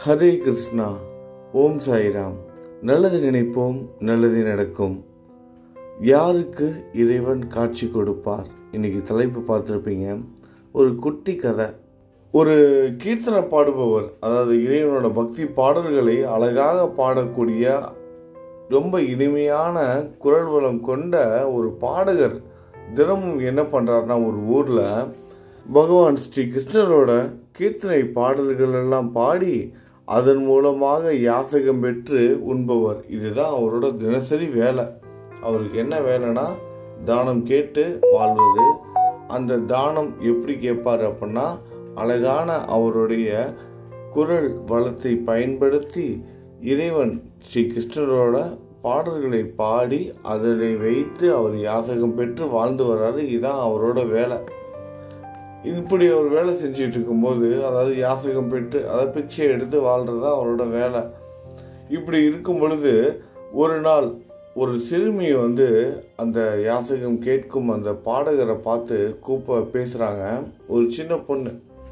ஹரே கிருஷ்ணா. ஓம் சாய்ராம். நல்லது நினைப்போம், நல்லது நடக்கும். யாருக்கு இறைவன் காட்சி கொடுப்பார்? இன்னைக்கு தலைப்பு பார்த்துருப்பீங்க. ஒரு குட்டி கதை. ஒரு கீர்த்தனை பாடுபவர், அதாவது இறைவனோட பக்தி பாடல்களை அழகாக பாடக்கூடிய ரொம்ப இனிமையான குரல் வளம் கொண்ட ஒரு பாடகர் தினமும் என்ன பண்ணுறாருனா, ஒரு ஊரில் பகவான் ஸ்ரீ கிருஷ்ணரோட கீர்த்தனை பாடல்கள் எல்லாம் பாடி அதன் மூலமாக யாசகம் பெற்று உண்பவர். இதுதான் அவரோட தினசரி வேலை. அவருக்கு என்ன வேலைன்னா, தானம் கேட்டு வாழ்வது. அந்த தானம் எப்படி கேட்பார் அப்படின்னா, அழகான அவருடைய குரல் வளத்தை பயன்படுத்தி இறைவன் ஸ்ரீ கிருஷ்ணரோட பாடல்களை பாடி அதனை வைத்து அவர் யாசகம் பெற்று வாழ்ந்து வர்றாரு. இதுதான் அவரோட வேலை. இப்படி அவர் வேலை செஞ்சுட்டு இருக்கும்போது, அதாவது யாசகம் பெற்று அதாவது பிக்ஷை எடுத்து வாழ்கிறது தான் அவரோட வேலை. இப்படி இருக்கும் பொழுது ஒரு நாள் ஒரு சிறுமி அந்த யாசகம் கேட்கும் அந்த பாடகரை பார்த்து பேசுகிறாங்க. ஒரு சின்ன பொண்ணு,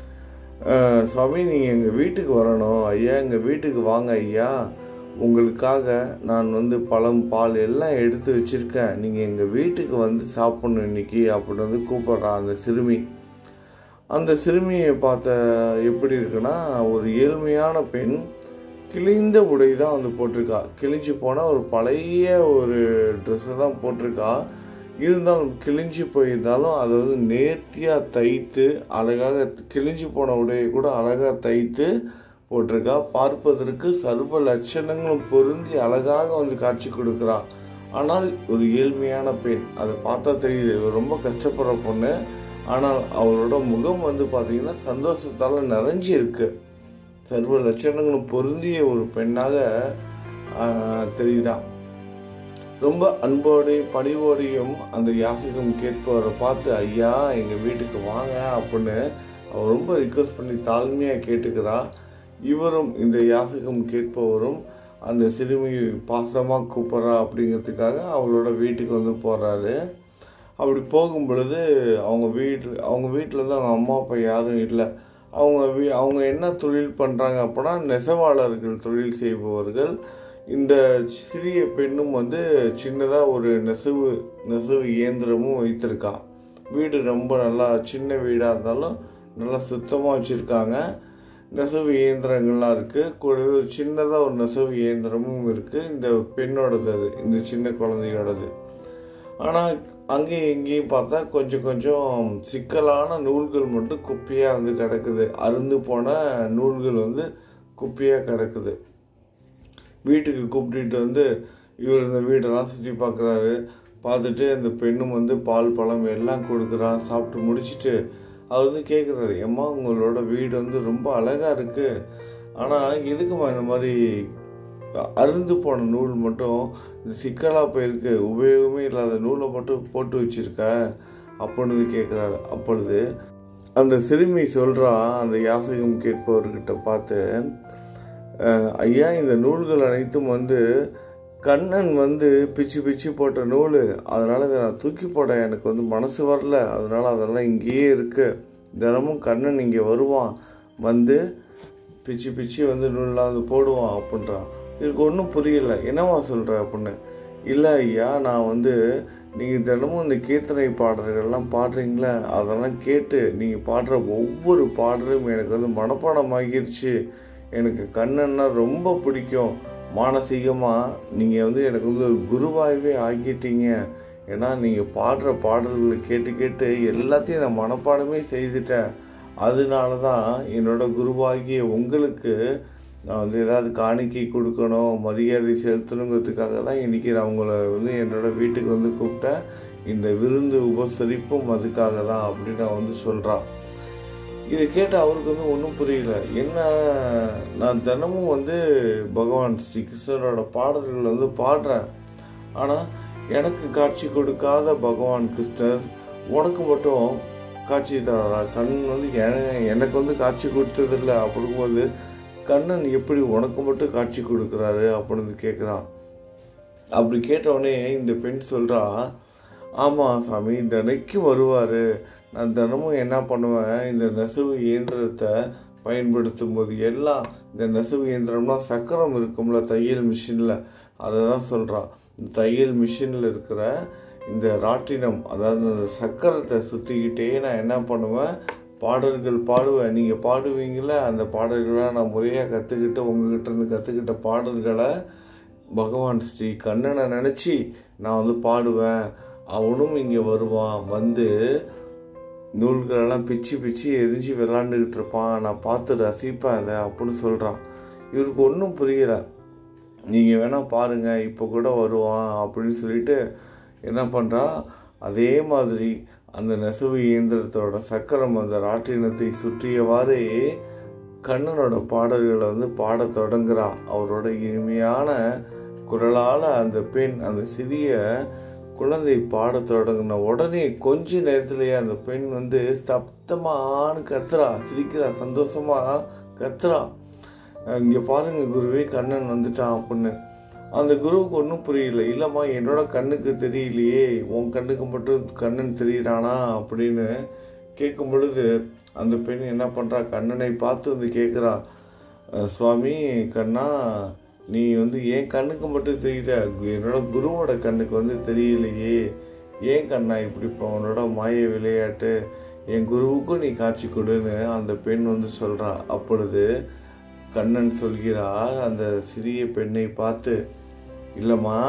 சுவாமி நீங்கள் எங்கள் வீட்டுக்கு வரணும் ஐயா, எங்கள் வீட்டுக்கு வாங்க ஐயா, உங்களுக்காக நான் பழம் பால் எல்லாம் எடுத்து வச்சுருக்கேன், நீங்கள் எங்கள் வீட்டுக்கு சாப்பிட்ணும் இன்னைக்கு அப்படின்னு கூப்பிட்றான் அந்த சிறுமி. அந்த சிறுமியை பார்த்த எப்படி இருக்குன்னா, ஒரு ஏழ்மையான பெண், கிழிந்த உடை தான் போட்டிருக்கா. கிழிஞ்சு போனால் ஒரு பழைய ஒரு ட்ரெஸ்ஸை தான் போட்டிருக்கா. இருந்தாலும் கிழிஞ்சு போயிருந்தாலும் அதை நேர்த்தியாக தைத்து அழகாக, கிழிஞ்சு போன உடையை கூட அழகாக தைத்து போட்டிருக்கா. பார்ப்பதற்கு சர்வ லட்சணங்களும் பொருந்தி அழகாக காட்சி கொடுக்குறா. ஆனால் ஒரு ஏழ்மையான பெண், அதை பார்த்தா தெரியுது ரொம்ப கஷ்டப்படுற பொண்ணு. ஆனால் அவரோட முகம் பார்த்தீங்கன்னா சந்தோஷத்தால் நிறைஞ்சி இருக்கு. சர்வ லட்சணங்களும் பொருந்திய ஒரு பெண்ணாக தெரிகிறான். ரொம்ப அன்போடையும் பணிவோடையும் அந்த யாசகம் கேட்பவரை பார்த்து, ஐயா எங்கள் வீட்டுக்கு வாங்க அப்படின்னு அவர் ரொம்ப ரிக்வெஸ்ட் பண்ணி தாழ்மையாக கேட்டுக்கிறா. இவரும் இந்த யாசகம் கேட்பவரும் அந்த சிறுமியை பாசமாக கூப்பிட்றா அப்படிங்கிறதுக்காக அவளோட வீட்டுக்கு போகிறாரு. அப்படி போகும் பொழுது அவங்க வீட்டில் அவங்க அம்மா அப்பா யாரும் இல்லை. அவங்க என்ன தொழில் பண்ணுறாங்க அப்படின்னா, நெசவாளர்கள் தொழில் செய்பவர்கள். இந்த சிறிய பெண்ணும் சின்னதாக ஒரு நெசவு இயந்திரமும் வைத்திருக்கா. வீடு ரொம்ப நல்லா சின்ன வீடாக இருந்தாலும் நல்லா சுத்தமாக வச்சுருக்காங்க. நெசவு இயந்திரங்கள்லாம் இருக்குது. கூடவே ஒரு சின்னதாக ஒரு நெசவு இயந்திரமும் இருக்குது. இந்த பெண்ணோடது, அது இந்த சின்ன குழந்தையோடது. ஆனால் அங்கேயும் இங்கேயும் பார்த்தா கொஞ்சம் சிக்கலான நூல்கள் மட்டும் குப்பையாக கிடக்குது. அருந்து போன நூல்கள் குப்பையாக கிடக்குது. வீட்டுக்கு கூப்பிட்டுட்டு இவர் இந்த வீடெல்லாம் சுற்றி பார்க்குறாரு. பார்த்துட்டு அந்த பெண்ணும் பால் பழம் எல்லாம் கொடுக்குறான். சாப்பிட்டு முடிச்சுட்டு அவர் கேட்குறாரு, ஏம்மா உங்களோட வீடு ரொம்ப அழகாக இருக்குது, ஆனால் எதுக்குமா இந்த மாதிரி அருந்து போன நூல் மட்டும் இந்த சிக்கலாக போயிருக்கு, உபயோகமே இல்லாத நூலை மட்டும் போட்டு வச்சிருக்க அப்படின்னு கேட்குறாரு. அப்பொழுது அந்த சிறுமி சொல்கிறா, அந்த யாசகம் கேட்பவர்கிட்ட பார்த்து, ஐயா இந்த நூல்கள் அனைத்தும் கண்ணன் பிச்சு போட்ட நூல், அதனால் இதை நான் தூக்கி போட எனக்கு மனசு வரல, அதனால் அதெல்லாம் இங்கேயே இருக்குது. தினமும் கண்ணன் இங்கே வருவான், பிச்சு நூல்லாம் போடுவான் அப்படின்றான். இதுக்கு ஒன்றும் புரியல, என்னவா சொல்கிற அப்படின்னு. இல்லை ஐயா, நான் நீங்கள் தினமும் இந்த கீர்த்தனை பாடல்கள்லாம் பாடுறீங்களே, அதெல்லாம் கேட்டு நீங்கள் பாடுற ஒவ்வொரு பாடலும் எனக்கு மனப்பாடமாகிருச்சு. எனக்கு கண்ணன்னா ரொம்ப பிடிக்கும். மானசீகமாக நீங்கள் எனக்கு ஒரு குருவாகவே ஆக்கிட்டீங்க. ஏன்னா நீங்கள் பாடுற பாடல்களை கேட்டு எல்லாத்தையும் நான் மனப்பாடமே செய்துட்டேன். அதனால தான் என்னோட குருவாகிய உங்களுக்கு நான் ஏதாவது காணிக்கை கொடுக்கணும், மரியாதை செலுத்தணுங்கிறதுக்காக தான் இன்றைக்கி நான் உங்களை என்னோட வீட்டுக்கு கூப்பிட்டேன். இந்த விருந்து உபசரிப்பும் அதுக்காக தான் அப்படின்னு நான் சொல்கிறான். இதை கேட்டு அவருக்கு ஒன்றும் புரியல. என்ன, நான் தினமும் பகவான் ஸ்ரீ கிருஷ்ணரோட பாடல்கள் பாடுறேன், ஆனால் எனக்கு காட்சி கொடுக்காத பகவான் கிருஷ்ணர் உனக்கு மட்டும் காட்சி தராரா? கண்ணன் எனக்கு காட்சி கொடுத்ததில்லை. அப்படிங்கும்போது கண்ணன் எப்படி உனக்கு மட்டும் காட்சி கொடுக்குறாரு அப்படின்னு கேட்குறான். அப்படி கேட்டவுடனே இந்த பெண் சொல்கிறா, ஆமாம் சாமி, தினைக்கும் வருவார். நான் தினமும் என்ன பண்ணுவேன், இந்த நெசவு இயந்திரத்தை பயன்படுத்தும் போது எல்லாம் இந்த நெசவு இயந்திரம்னா சக்கரம் இருக்கும்ல தையல் மிஷினில், அதை தான் சொல்கிறான். இந்த தையல் மிஷினில் இருக்கிற இந்த ராட்டினம், அதாவது அந்த சக்கரத்தை சுற்றிக்கிட்டே நான் என்ன பண்ணுவேன், பாடல்கள் பாடுவேன். நீங்கள் பாடுவீங்கள, அந்த பாடல்களை நான் முறையாக கற்றுக்கிட்டு உங்ககிட்ட இருந்து கற்றுக்கிட்ட பாடல்களை பகவான் ஸ்ரீ கண்ணனை நினச்சி நான் பாடுவேன். அவனும் இங்கே வருவான், வந்து நூல்களெல்லாம் பிச்சு பிச்சு எரிஞ்சு விளாண்டுக்கிட்டு இருப்பான், நான் பார்த்து ரசிப்பேன் அதை அப்படின்னு சொல்கிறான். இவருக்கு ஒன்றும் புரியல. நீங்கள் வேணால் பாருங்கள், இப்போ கூட வருவான் அப்படின்னு சொல்லிட்டு என்ன பண்ணுறான், அதே மாதிரி அந்த நெசவு இயந்திரத்தோட சக்கரம் அந்த ராட்டினத்தை சுற்றியவாறு கண்ணனோட பாடல்களை பாட தொடங்குறா. அவரோட இனிமையான குரலால் அந்த பெண், அந்த சிறிய குழந்தை பாட தொடங்கின உடனே கொஞ்ச நேரத்திலேயே அந்த பெண் சப்தமானு கத்துறா, சிரிக்கிறா, சந்தோஷமாக கத்துறா. இங்கே பாருங்க குருவே, கண்ணன் வந்துட்டான் அப்படின்னு. அந்த குருவுக்கு ஒன்றும் புரியல. இல்லைம்மா, என்னோட கண்ணுக்கு தெரியலையே, உன் கண்ணுக்கு மட்டும் கண்ணன் தெரியிறானா அப்படின்னு கேட்கும் பொழுது அந்த பெண் என்ன பண்ணுறா, கண்ணனை பார்த்து கேட்குறா, சுவாமி கண்ணா, நீ என் கண்ணுக்கு மட்டும் தெரியல, என்னோட குருவோட கண்ணுக்கு தெரியலையே, ஏன் கண்ணா இப்படி உன்னோட மாய விளையாட்டு, என் குருவுக்கும் நீ காட்சி கொடுன்னு அந்த பெண் சொல்கிறா. அப்பொழுது கண்ணன் சொல்கிறார் அந்த சிறிய பெண்ணை பார்த்து, இல்லைம்மா,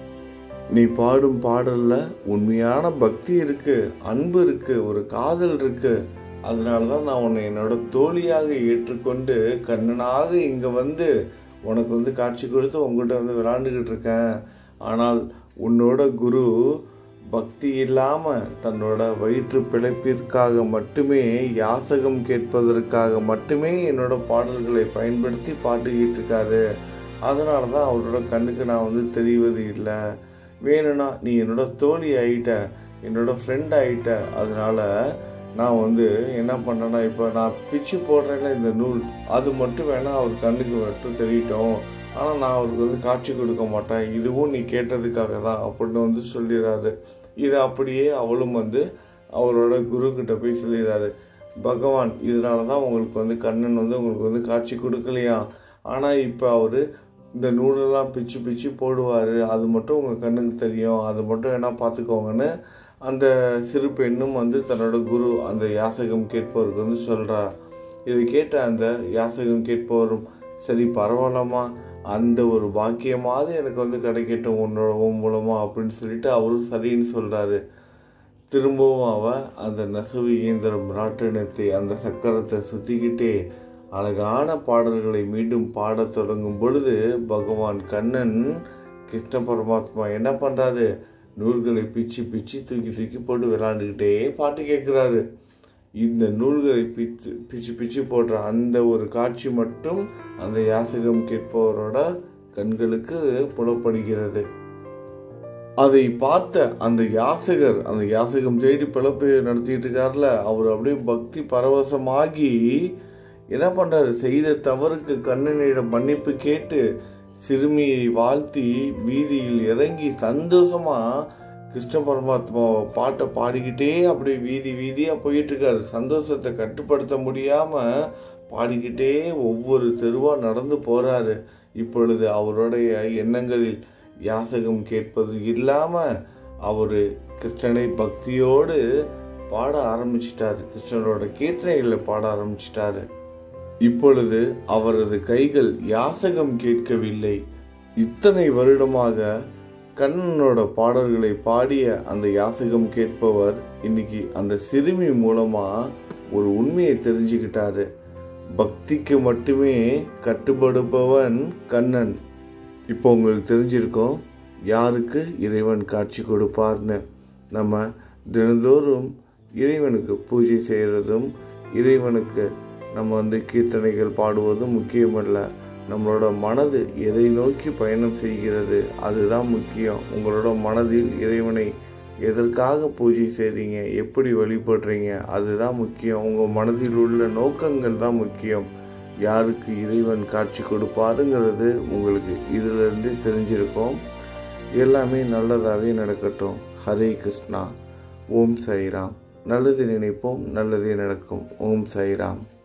நீ பாடும் பாடலில் உண்மையான பக்தி இருக்குது, அன்பு இருக்குது, ஒரு காதல் இருக்குது. அதனால தான் நான் உன்னை என்னோட தோழியாக ஏற்றுக்கொண்டு கண்ணனாக இங்கே உனக்கு காட்சி கொடுத்து உங்கள்கிட்ட விளாண்டுக்கிட்டு இருக்கேன். ஆனால் உன்னோட குரு பக்தி இல்லாமல் தன்னோட வயிற்று பிழைப்பிற்காக மட்டுமே, யாசகம் கேட்பதற்காக மட்டுமே என்னோட பாடல்களை பயன்படுத்தி பாட்டுக்கிட்டு இருக்காரு. அதனால தான் அவரோட கண்ணுக்கு நான் தெரிவது இல்லை. வேணும்னா நீ என்னோட தோழி ஆகிட்ட, என்னோட ஃப்ரெண்ட் ஆகிட்ட. அதனால நான் என்ன பண்ணேன்னா, இப்போ நான் பிச்சு போடுறேன்ல இந்த நூல், அது மட்டும் வேணால் அவர் கண்ணுக்கு மட்டும் தெரியட்டும், ஆனால் நான் அவருக்கு காட்சி கொடுக்க மாட்டேன், இதுவும் நீ கேட்டதுக்காக தான் அப்படின்னு சொல்லிடுறாரு. இது அப்படியே அவளும் அவரோட குருக்கிட்ட போய் சொல்லிடுறாரு, பகவான் இதனால தான் உங்களுக்கு கண்ணன் உங்களுக்கு காட்சி கொடுக்கலையா, ஆனால் இப்போ அவர் இந்த நூலெல்லாம் பிச்சு பிச்சு போடுவார், அது மட்டும் உங்கள் கண்ணுக்கு தெரியும், அது மட்டும் என்ன பார்த்துக்கோங்கன்னு அந்த சிறு பெண்ணும் தன்னோட குரு அந்த யாசகம் கேட்பவருக்கு சொல்கிறா. இது கேட்ட அந்த யாசகம் கேட்பவரும், சரி பரவாயில்லம்மா, அந்த ஒரு பாக்கியமாவது எனக்கு கிடைக்கட்டும் உன்னோட மூலமாக அப்படின்னு சொல்லிட்டு அவரும் சரின்னு சொல்கிறாரு. திரும்பவும் அந்த நெசவு இயந்திரம் ராட்டினத்தை அந்த சக்கரத்தை சுற்றிக்கிட்டே அழகான பாடல்களை மீண்டும் பாடத் தொடங்கும் பொழுது பகவான் கண்ணன் கிருஷ்ண பரமாத்மா என்ன பண்ணுறாரு, நூல்களை பிச்சு பிச்சு தூக்கி தூக்கி போட்டு விளாண்டுக்கிட்டே பாட்டு கேட்குறாரு. இந்த நூல்களை பிச்சு பிச்சு போடுற அந்த ஒரு காட்சி மட்டும் அந்த யாசகம் கேட்பவரோட கண்களுக்கு புலப்படுகிறது. அதை பார்த்த அந்த யாசகர், அந்த யாசகம் தேடி பிழப்பு நடத்திட்டு இருக்காருல, அவர் அப்படியே பக்தி பரவசமாகி என்ன பண்ணுறாரு, செய்த தவறுக்கு கண்ணனிடம் மன்னிப்பு கேட்டு சிறுமியை வாழ்த்தி வீதியில் இறங்கி சந்தோஷமாக கிருஷ்ண பரமாத்மா பாட்டை பாடிக்கிட்டே அப்படி வீதி வீதியாக போயிட்டுருக்காரு. சந்தோஷத்தை கட்டுப்படுத்த முடியாமல் பாடிக்கிட்டே ஒவ்வொரு தெருவாக நடந்து போகிறாரு. இப்பொழுது அவருடைய எண்ணங்களில் யாசகம் கேட்பது இல்லாமல் அவர் கிருஷ்ணனை பக்தியோடு பாட ஆரம்பிச்சிட்டாரு, கிருஷ்ணனோட கீர்த்தனைகளை பாட ஆரம்பிச்சிட்டாரு. இப்பொழுது அவரது கைகள் யாசகம் கேட்கவில்லை. இத்தனை வருடமாக கண்ணனோட பாடல்களை பாடிய அந்த யாசகம் கேட்பவர் இன்னைக்கு அந்த சிறுமி மூலமா ஒரு உண்மையை தெரிஞ்சுக்கிட்டாரு. பக்திக்கு மட்டுமே கட்டுப்படுபவன் கண்ணன். இப்போ உங்களுக்கு தெரிஞ்சிருக்கோம் யாருக்கு இறைவன் காட்சி கொடுப்பார்னு. நம்ம தினந்தோறும் இறைவனுக்கு பூஜை செய்கிறதும் இறைவனுக்கு நம்ம கீர்த்தனைகள் பாடுவதும் முக்கியமல்ல, நம்மளோட மனது எதை நோக்கி பயணம் செய்கிறது அதுதான் முக்கியம். உங்களோட மனதில் இறைவனை எதற்காக பூஜை செய்கிறீங்க, எப்படி வழிபடுறீங்க அதுதான் முக்கியம். உங்கள் மனதில் உள்ள நோக்கங்கள் தான் முக்கியம். யாருக்கு இறைவன் காட்சி கொடுப்பாருங்கிறது உங்களுக்கு இதிலிருந்து தெரிஞ்சிருக்கும். எல்லாமே நல்லதாகவே நடக்கட்டும். ஹரே கிருஷ்ணா. ஓம் சாய்ராம். நல்லது நினைப்போம், நல்லதே நடக்கும். ஓம் சாய்ராம்.